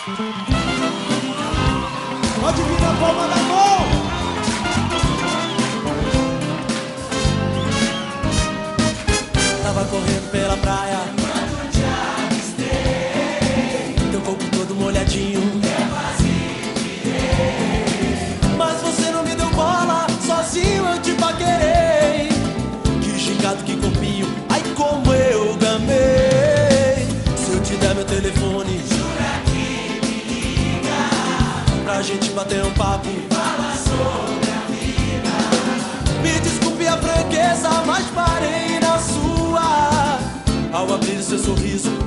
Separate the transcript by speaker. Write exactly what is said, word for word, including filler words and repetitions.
Speaker 1: Pode vir na palma da mão.
Speaker 2: Tava correndo pela praia
Speaker 1: quando te avistei,
Speaker 2: teu corpo todo molhadinho,
Speaker 1: é quase virei.
Speaker 2: mas você não me deu bola, sozinho eu te paquerei. Que gingado, que corpinho, ai como eu gamei. Se eu te der meu telefone,
Speaker 1: Jura que me liga,
Speaker 2: pra gente bater um papo,
Speaker 1: fala sobre a vida.
Speaker 2: me desculpe a franqueza, mas parei na sua. Ao abrir seu sorriso,